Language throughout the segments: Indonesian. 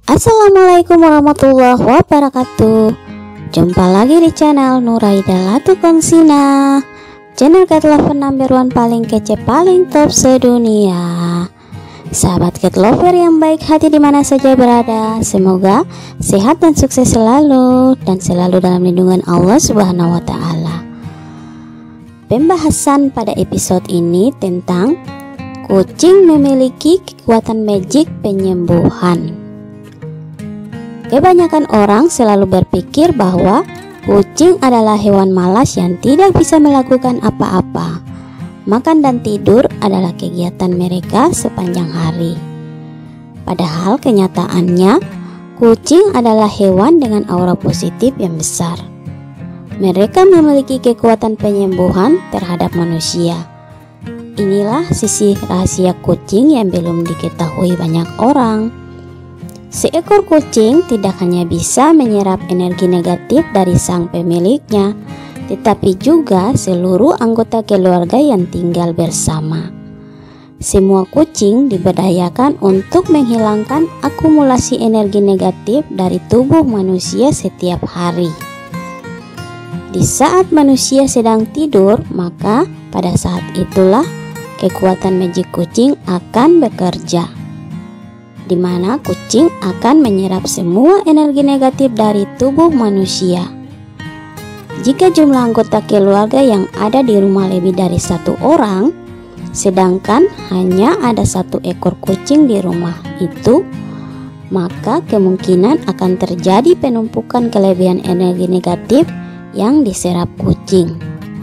Assalamualaikum warahmatullahi wabarakatuh. Jumpa lagi di channel Nuraida Latu Konsina, channel cat lover number one paling kece, paling top sedunia. Sahabat cat lover yang baik hati dimana saja berada, semoga sehat dan sukses selalu dan selalu dalam lindungan Allah Subhanahu wa Ta'ala. Pembahasan pada episode ini tentang kucing memiliki kekuatan magic penyembuhan. Kebanyakan orang selalu berpikir bahwa kucing adalah hewan malas yang tidak bisa melakukan apa-apa. Makan dan tidur adalah kegiatan mereka sepanjang hari. Padahal kenyataannya, kucing adalah hewan dengan aura positif yang besar. Mereka memiliki kekuatan penyembuhan terhadap manusia. Inilah sisi rahasia kucing yang belum diketahui banyak orang. Seekor kucing tidak hanya bisa menyerap energi negatif dari sang pemiliknya, tetapi juga seluruh anggota keluarga yang tinggal bersama. Semua kucing diberdayakan untuk menghilangkan akumulasi energi negatif dari tubuh manusia setiap hari. Di saat manusia sedang tidur, maka pada saat itulah kekuatan magic kucing akan bekerja, di mana kucing akan menyerap semua energi negatif dari tubuh manusia. Jika jumlah anggota keluarga yang ada di rumah lebih dari satu orang, sedangkan hanya ada satu ekor kucing di rumah itu, maka kemungkinan akan terjadi penumpukan kelebihan energi negatif yang diserap kucing.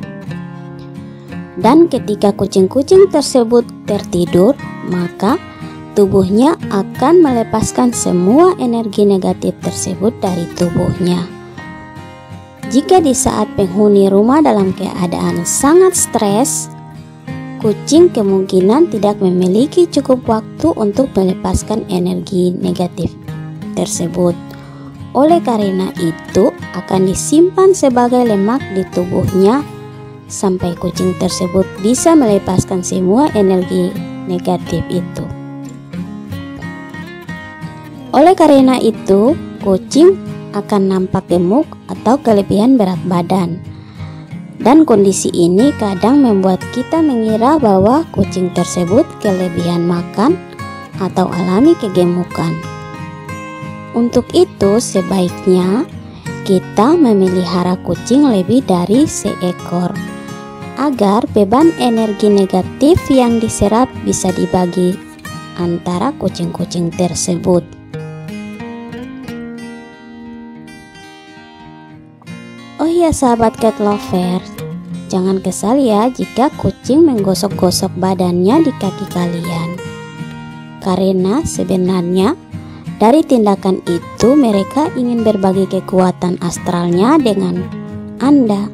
Dan ketika kucing-kucing tersebut tertidur, maka tubuhnya akan melepaskan semua energi negatif tersebut dari tubuhnya. Jika di saat penghuni rumah dalam keadaan sangat stres, kucing kemungkinan tidak memiliki cukup waktu untuk melepaskan energi negatif tersebut. Oleh karena itu, akan disimpan sebagai lemak di tubuhnya sampai kucing tersebut bisa melepaskan semua energi negatif itu. Oleh karena itu, kucing akan nampak gemuk atau kelebihan berat badan. Dan kondisi ini kadang membuat kita mengira bahwa kucing tersebut kelebihan makan atau alami kegemukan. Untuk itu, sebaiknya kita memelihara kucing lebih dari seekor, agar beban energi negatif yang diserap bisa dibagi antara kucing-kucing tersebut. Oh iya sahabat cat lover, jangan kesal ya jika kucing menggosok-gosok badannya di kaki kalian. Karena sebenarnya dari tindakan itu mereka ingin berbagi kekuatan astralnya dengan Anda,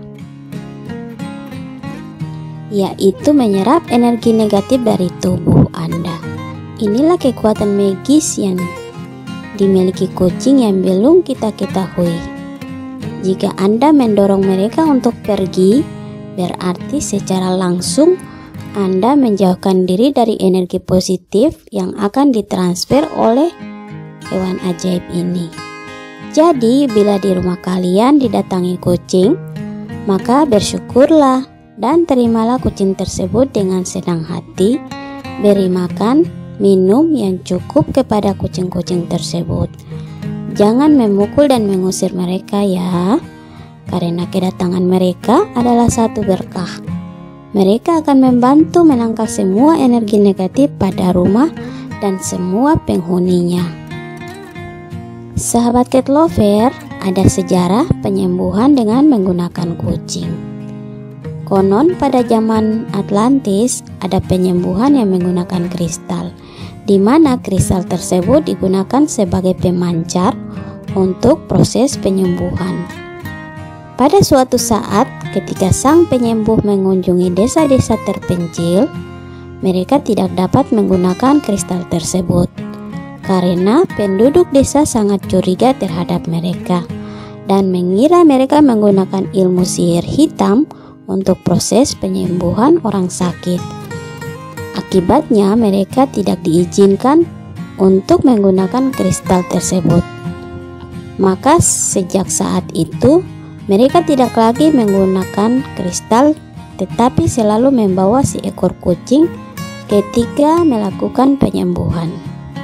yaitu menyerap energi negatif dari tubuh Anda. Inilah kekuatan magis yang dimiliki kucing yang belum kita ketahui. Jika Anda mendorong mereka untuk pergi, berarti secara langsung Anda menjauhkan diri dari energi positif yang akan ditransfer oleh hewan ajaib ini. Jadi, bila di rumah kalian didatangi kucing, maka bersyukurlah dan terimalah kucing tersebut dengan senang hati. Beri makan, minum yang cukup kepada kucing-kucing tersebut. Jangan memukul dan mengusir mereka ya, karena kedatangan mereka adalah satu berkah. Mereka akan membantu menangkal semua energi negatif pada rumah dan semua penghuninya. Sahabat cat lover, ada sejarah penyembuhan dengan menggunakan kucing. Konon pada zaman Atlantis ada penyembuhan yang menggunakan kristal, di mana kristal tersebut digunakan sebagai pemancar untuk proses penyembuhan. Pada suatu saat ketika sang penyembuh mengunjungi desa-desa terpencil, mereka tidak dapat menggunakan kristal tersebut karena penduduk desa sangat curiga terhadap mereka dan mengira mereka menggunakan ilmu sihir hitam untuk proses penyembuhan orang sakit. Akibatnya mereka tidak diizinkan untuk menggunakan kristal tersebut. Maka sejak saat itu mereka tidak lagi menggunakan kristal, tetapi selalu membawa si ekor kucing ketika melakukan penyembuhan.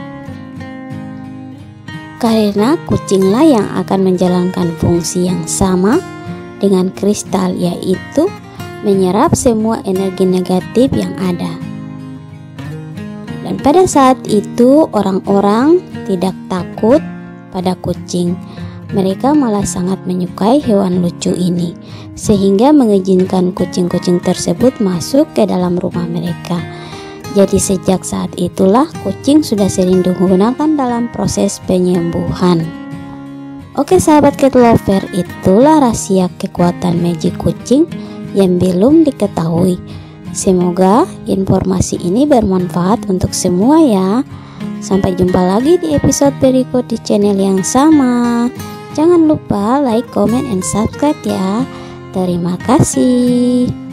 Karena kucinglah yang akan menjalankan fungsi yang sama dengan kristal, yaitu menyerap semua energi negatif yang ada. Dan pada saat itu orang-orang tidak takut pada kucing. Mereka malah sangat menyukai hewan lucu ini, sehingga mengizinkan kucing-kucing tersebut masuk ke dalam rumah mereka. Jadi sejak saat itulah kucing sudah sering digunakan dalam proses penyembuhan. Oke sahabat cat lover, itulah rahasia kekuatan magic kucing yang belum diketahui. Semoga informasi ini bermanfaat untuk semua ya. Sampai jumpa lagi di episode berikut di channel yang sama. Jangan lupa like, comment, and subscribe ya. Terima kasih.